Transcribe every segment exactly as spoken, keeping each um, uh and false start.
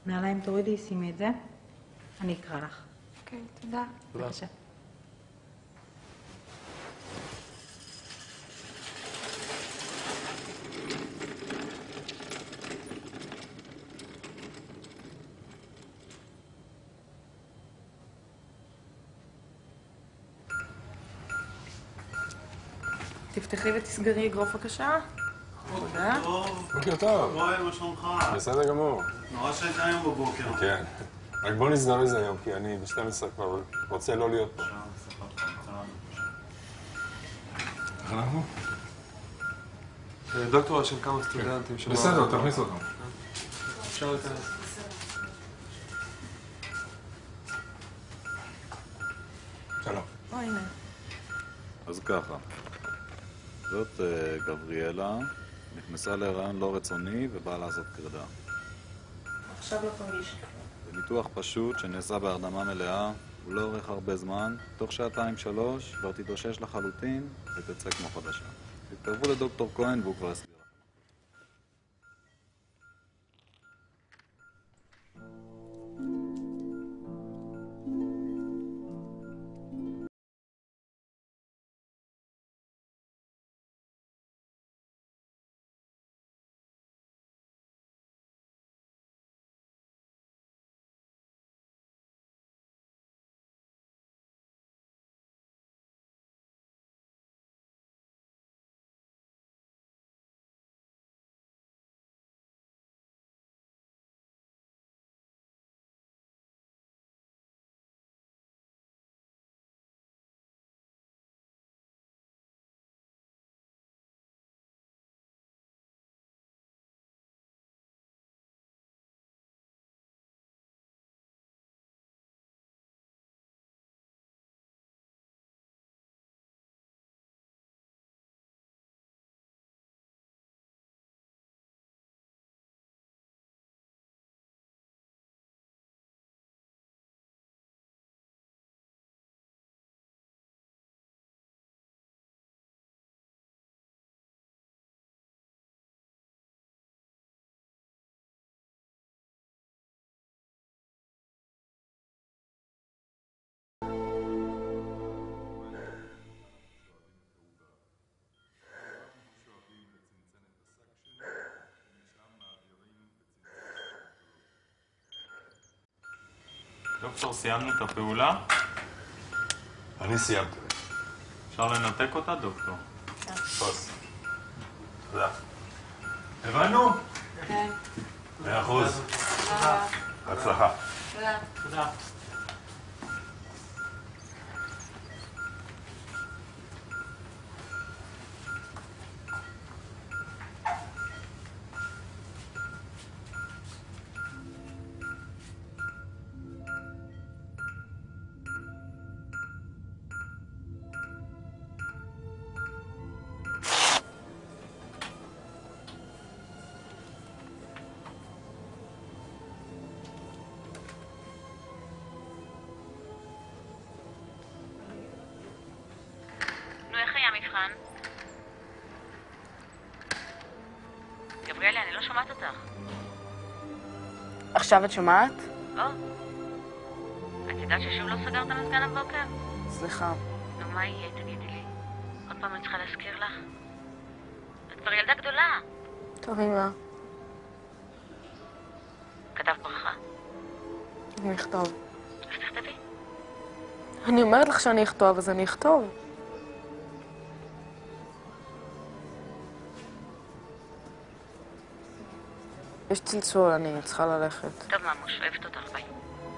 נעליים תורידי, שימי את זה. אני אקרא לך. אוקיי, תודה. בבקשה. תפתחי ותסגרי אגרוף בבקשה. תודה. בוקר טוב. בואי, מה שלומך? בסדר גמור. נורא שהייתה היום בבוקר. כן. רק בוא נזדרז היום, כי אני ב-שתים עשרה כבר רוצה לא להיות פה. איך אנחנו? דוקטור, יש כמה סטודנטים שלא... בסדר, תכניס אותם. אפשר להיכנס. שלום. או, הנה. אז ככה, זאת גבריאלה, נכנסה להיריון לא רצוני ובאה לעשות קרדה. עכשיו לא תרגיש. זה ניתוח פשוט שנעשה בהרדמה מלאה, הוא לא אורך הרבה זמן, תוך שעתיים שלוש כבר תתאושש לחלוטין ותצא כמו חדשה. תתקרבו לדוקטור כהן והוא כבר יסביר. דוקטור, סיימנו את הפעולה? אני סיימתי. אפשר לנתק אותה, דוקטור? כן. פוס. תודה. הבנו? כן. מאה אחוז. תודה. הצלחה. תודה. תודה. מבחן? גבריאלה, אני לא שומעת אותך. עכשיו את שומעת? או. את יודעת ששוב לא סגרת מזגן הבוקר? סליחה. נו, מה יהיה? תגידי לי. עוד פעם אני צריכה להזכיר לך? את כבר ילדה גדולה. טוב, אמא. כתב ברכה. אני אכתוב. אז תכתבי. אני אומרת לך שאני אכתוב, אז אני אכתוב. יש צלצול, אני צריכה ללכת. טוב, ממוש, אוהבת אותך, ביי.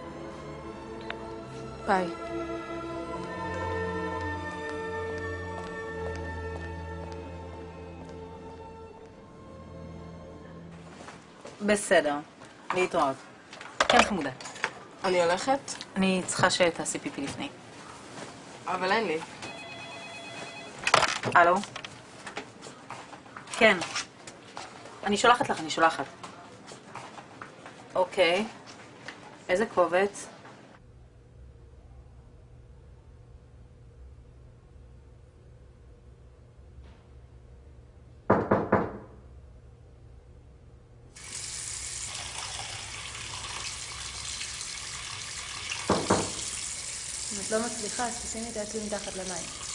ביי. בסדר, להתראות. כן, חמודה. אני הולכת? אני צריכה שתעשי פיפי לפני. אבל אין לי. הלו? כן. אני שולחת לך, אני שולחת. אוקיי. איזה קובץ? לא מצליחה, אז תשימי את האצבע מתחת למים.